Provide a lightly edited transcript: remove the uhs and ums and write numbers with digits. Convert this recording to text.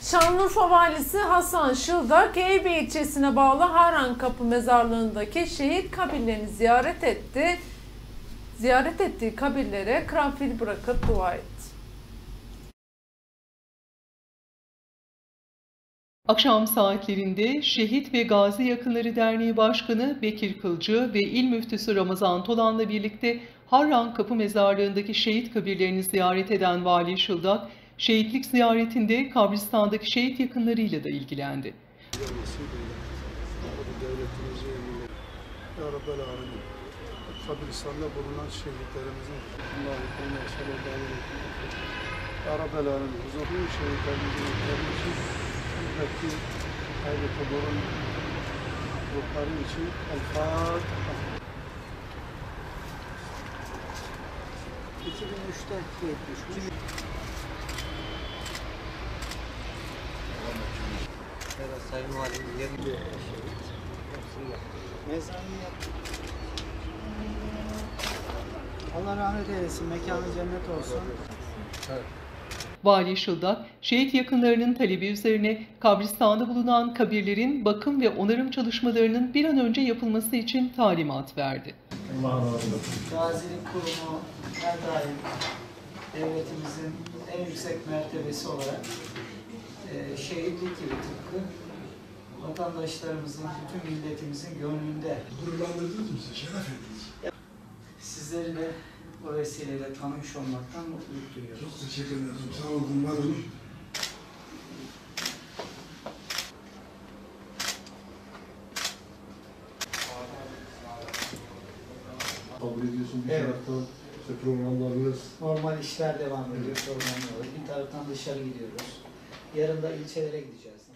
Şanlıurfa Valisi Hasan Şıldak, Eyüp ilçesine bağlı Harrankapı mezarlığındaki şehit kabirlerini ziyaret etti. Ziyaret ettiği kabirlere karanfil bırakıp dua etti. Akşam saatlerinde Şehit ve Gazi Yakınları Derneği Başkanı Bekir Kılcı ve İl Müftüsü Ramazan Tolan'la birlikte Harrankapı mezarlığındaki şehit kabirlerini ziyaret eden Vali Şıldak, şehitlik ziyaretinde kabristandaki şehit yakınlarıyla da ilgilendi. Kabristanda bulunan şehitlerimizin Ya Rabbel Alemin, huzurlu şehitlerimizin için buradaki hayırlıların ruhları için El-Fatiha. 2003'te yetmiş. Evet, Sayın Valimiz yerinde mezarını yaptı. Allah rahmet eylesin, mekanı cennet olsun. Evet. Vali Şıldak, şehit yakınlarının talebi üzerine kabristanda bulunan kabirlerin bakım ve onarım çalışmalarının bir an önce yapılması için talimat verdi. Gazilik Kurumu her daim devletimizin en yüksek mertebesi olarak şehitlik gibi tıpkı vatandaşlarımızın, bütün milletimizin gönlünde. Gururlandırdınız mı size? Şeref ettiniz. Sizleri de bu vesileyle tanımış olmaktan mutluluk duyuyoruz. Çok teşekkür ederim. Sağ olun, var olun. Kabul ediyorsun bir taraftan, işte programlarınız. Normal işler devam ediyor, sorunlar. Bir taraftan dışarı gidiyoruz. Yarın da ilçelere gideceğiz.